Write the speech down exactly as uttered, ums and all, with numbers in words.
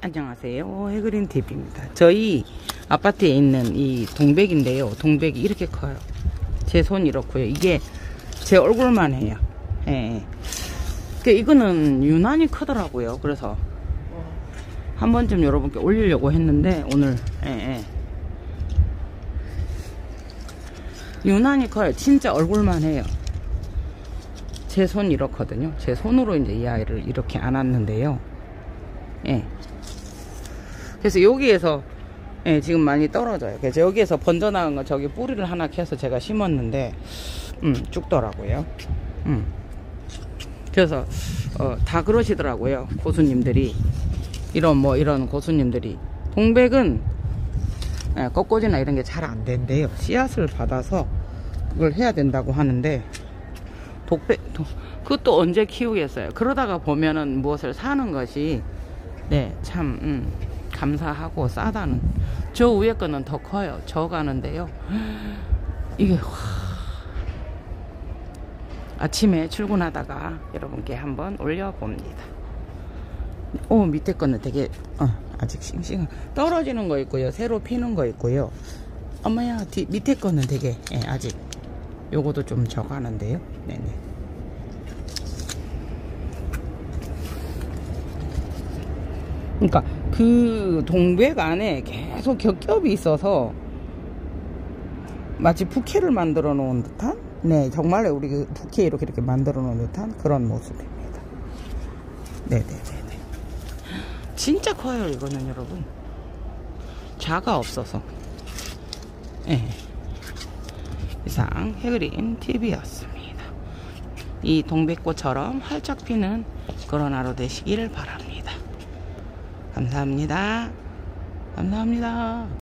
안녕하세요, 해그린티비입니다. 저희 아파트에 있는 이 동백인데요, 동백이 이렇게 커요. 제 손이 이렇고요. 이게 제 얼굴만 해요. 예. 그 이거는 유난히 크더라고요. 그래서 한 번쯤 여러분께 올리려고 했는데 오늘 예, 예. 유난히 커요. 진짜 얼굴만 해요. 제 손 이렇거든요. 제 손으로 이제 이 아이를 이렇게 안았는데요. 예. 그래서 여기에서 예, 지금 많이 떨어져요. 그래서 여기에서 번져나간 거 저기 뿌리를 하나 캐서 제가 심었는데 음, 죽더라고요. 음. 그래서 어, 다 그러시더라고요. 고수님들이 이런 뭐 이런 고수님들이 동백은 예, 꺾꽂이나 이런 게 잘 안 된대요. 씨앗을 받아서 그걸 해야 된다고 하는데 독백 도, 그것도 언제 키우겠어요. 그러다가 보면은 무엇을 사는 것이 네, 참 음, 감사하고 싸다는. 저 위에 거는 더 커요. 저 가는데요. 이게 와, 아침에 출근하다가 여러분께 한번 올려봅니다. 오, 밑에 거는 되게 어, 아직 싱싱한 떨어지는 거 있고요. 새로 피는 거 있고요. 어머야, 뒤, 밑에 거는 되게 예, 아직 요거도 좀 적하는데요. 네네. 그러니까 그 동백 안에 계속 겹겹이 있어서 마치 부케를 만들어 놓은 듯한, 네, 정말로 우리 그 부케 이렇게 이렇게 만들어 놓은 듯한 그런 모습입니다. 네네네네. 진짜 커요 이거는 여러분. 자가 없어서. 네. 이상 해그린티비였습니다. 이 동백꽃처럼 활짝 피는 그런 하루 되시기를 바랍니다. 감사합니다. 감사합니다.